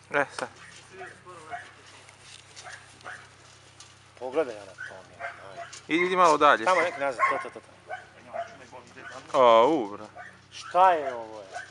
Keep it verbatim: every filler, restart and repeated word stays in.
E, sad. Pogledaj ona to mi je. Idi malo dalje. Tamo nek nazad, to, to, to. O, u, bro. Šta je ovo je?